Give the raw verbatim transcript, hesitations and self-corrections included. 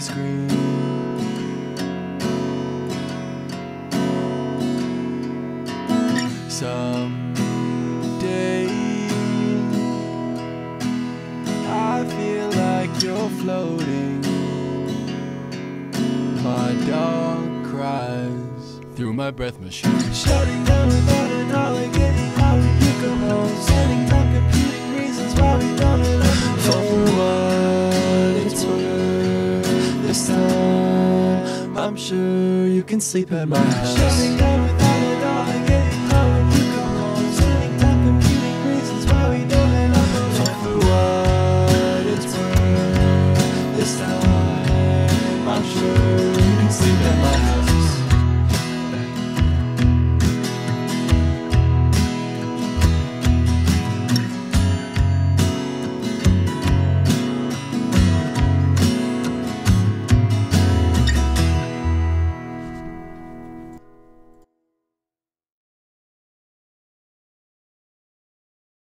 screen. Someday I feel like you're floating. My dog cries through my breath machine. Shutting down without an hour, getting how you come home. Setting up computing reasons why we don't know. For what it's worth, this time I'm sure you can sleep at my house. Shutting down without an hour, getting how you come home. Setting up computing reasons why we don't know. For what it's worth, this time I'm sure you can sleep at my house.